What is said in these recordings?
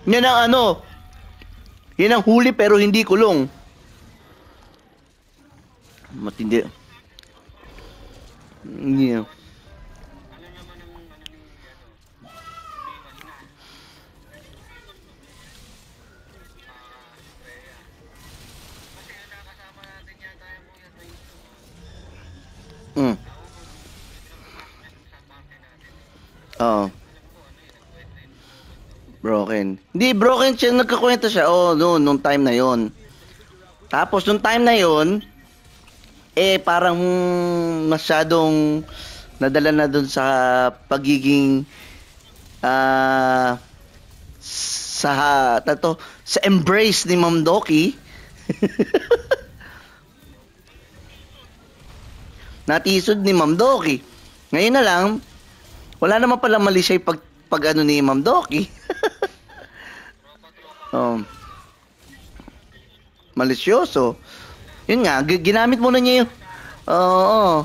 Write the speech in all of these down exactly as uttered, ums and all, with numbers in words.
Yan ang ano, yan ang huli pero hindi kulong. Matindi. Yeah. Mm. Oo. Broken. Hindi, broken siya. Nagkakwento siya. Oh, no, nung time na yon. Tapos, nung time na yon, eh, parang masyadong nadala na dun sa pagiging ah sa tato sa embrace ni Ma'am Doki. Natisod ni Ma'am Doki. Ngayon na lang, wala naman pala mali siya pag, pag ano ni Ma'am Doki. um, Malisyoso. Yun nga, g- ginamit muna niya yung... Oo.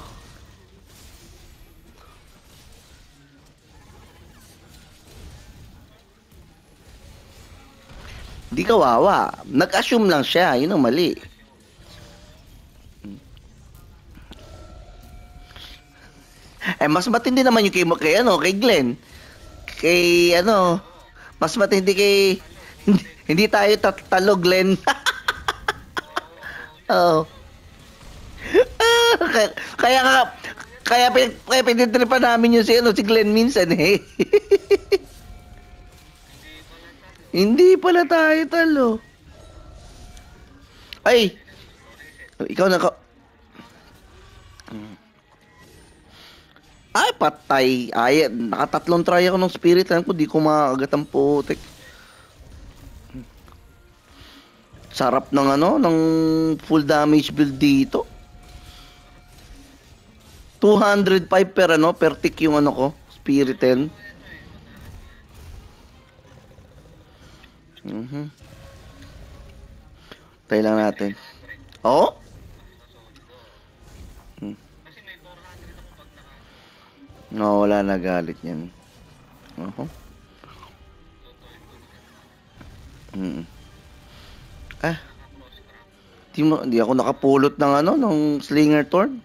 Di kawawa. Nag-assume lang siya. Yun ang mali. Eh, mas matindi naman yung kay, kay, ano, kay Glenn. Kay, ano, mas matindi kay... Hindi, hindi tayo tatalo, Glenn. Oo. kaya, kaya nga, kaya, kaya, kaya pinitripan namin yung si, ano, si Glenn minsan eh. Hindi pala tayo talo. Ay, ikaw na ka... Ay, patay. Ay, nakatatlong try ako ng spirit land ko. Di ko makagat ang putik. Sarap ng ano, ng full damage build dito. two hundred five per ano, per tick yung ano ko, spirit ten. Mhm. Tayo lang natin. Oh? Hmm. No, wala na galit yan. Uh-huh. Mm. Ah, di, mo, di ako nakapulot ng ano, ng Slinger Thorn.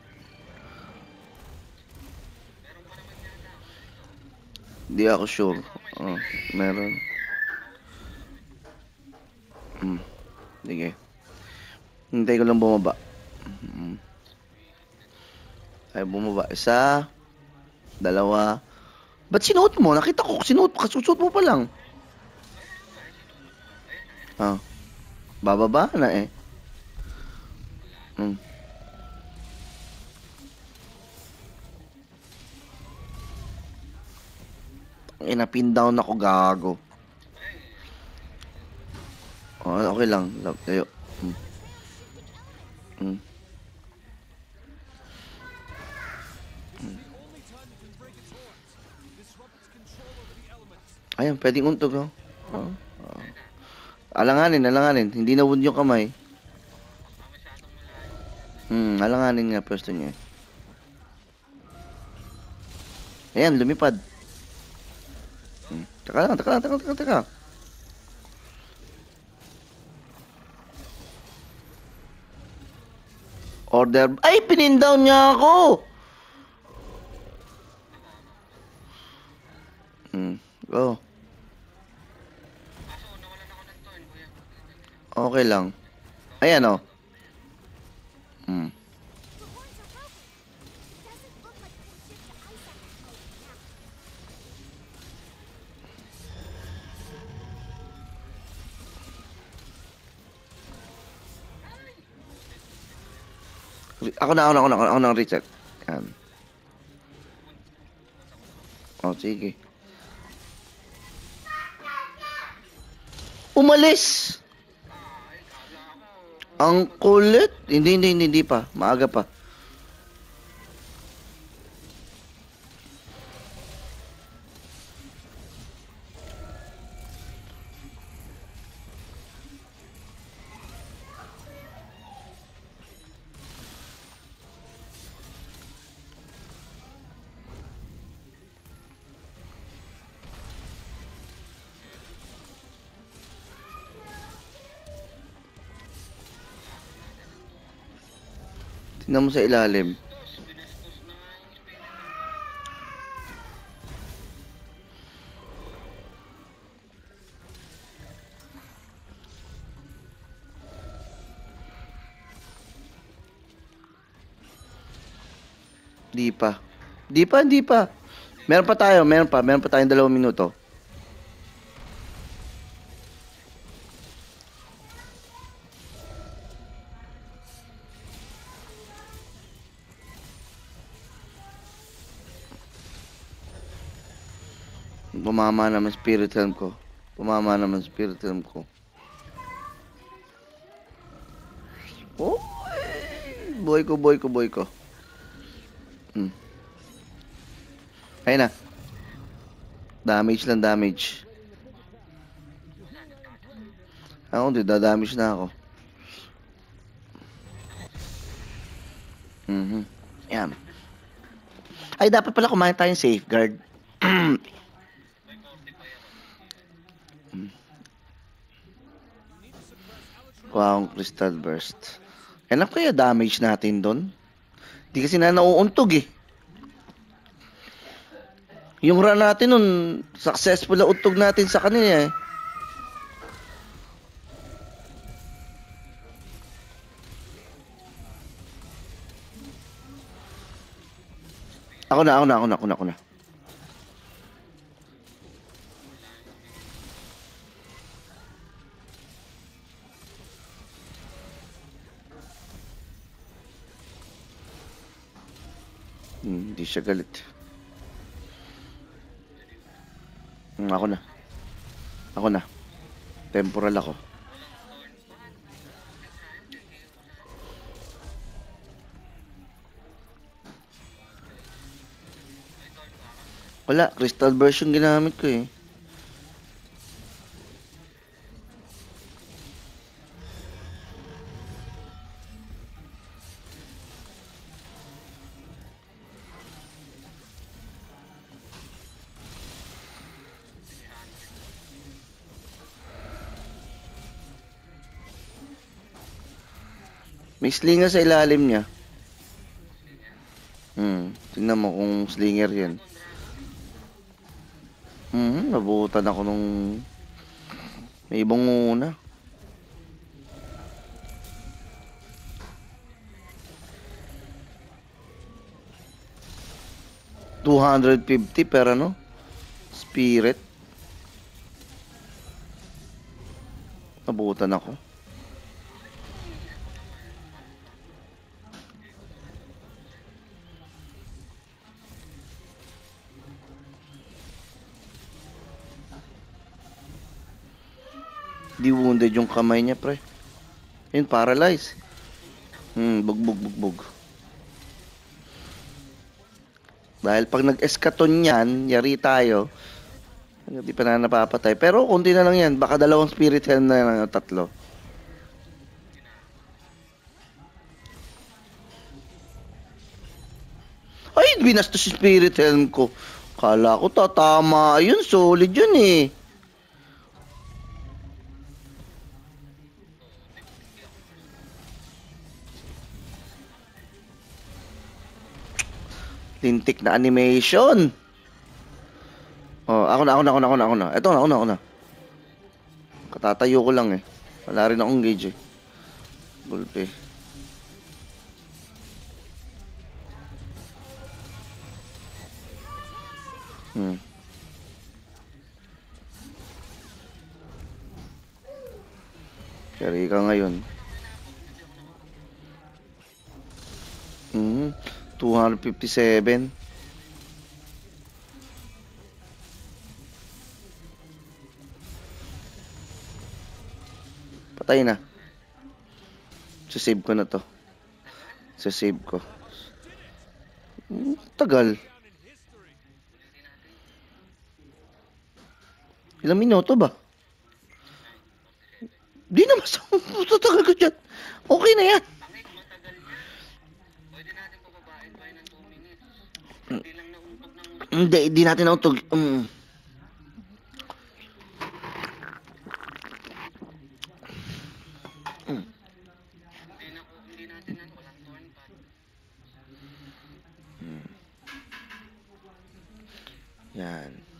Di ako sure. Oh, meron. Hmm. Sige. Hintay ko lang bumaba. Hmm. Ay, bumaba. Isa. Dalawa. Ba't sinuot mo? Nakita ko, sinuot, kasusot mo pa lang. Ah. Bababa na eh. Hmm. Inapin down ako, gago. Oh, okay lang. Love, tayo. Hmm. Hmm. Hmm. Ayun, pwedeng untog, oh. Oh. Oh. Alanganin, alanganin. Hindi na wound yung kamay. Hmm, alanganin nga pwesto niya. Ayan, lumipad. Hmm. Taka lang, taka lang, taka taka, taka. Order. Ay, pinindown niya ako! Hmm. Oh. Okay lang. Ayan, oh. Hmm. Ako na, ako na, ako na, ako na, reset. Yan. Oh, sige. Umalis! Ang kulit. Hindi, hindi, hindi, hindi pa. Maaga pa. Tingnan mo sa ilalim. Di pa. Di pa, di pa. Meron pa tayo, meron pa. Meron pa tayong dalawang minuto. Pumama naman spirit realm ko. Pumama naman spirit realm ko. Oh, boy ko, boy ko, boy ko. Hmm. Ayun na. Damage lang, damage. Ako, di da-damage na ako. Mhm. Yan. Ay, dapat pala kumain tayong safeguard. Wow, crystal burst. Alam kaya damage natin doon? Di kasi na nauuntog eh. Yung run natin nun, successful na untog natin sa kanila eh. Ako na, ako na, ako na, ako na, ako na. Hmm, hindi siya galit. Hmm, ako na. Ako na. Temporal ako. Wala, crystal burst yung ginamit ko eh. May slinger sa ilalim niya. Hmm, tingnan mo kung slinger yan. Hmm, nabutan ako nung may ibang muna. two hundred fifty per ano? Spirit. Nabutan ako. Di wounded yung kamay niya, pre. Yun, paralyzed. Hmm, bugbog, bugbog. Dahil pag nag-eskaton yan, yari tayo. Hindi pa na napapatay. Pero kunti na lang yan. Baka dalawang spirit helm na lang, tatlo. Ay, binastos yung spirit helm ko. Kala ko tatama. Ayun, solid yun eh. Lintik na animation. Oh, ako na, ako na, ako na, ako na, ako na. Ito na, ako na, ako na. Katatayo ko lang eh. Wala rin akong gauge eh. Gulpe. Hmm. Carry ka ngayon. Hmm. two fifty-seven. Patay na. Sasave ko na to. Sasave ko. Hmm, tagal. Ilang minuto ba? Di naman sa tagal ko dyan. Okay na yan. Hindi, hindi natin nautog. Um. Yan.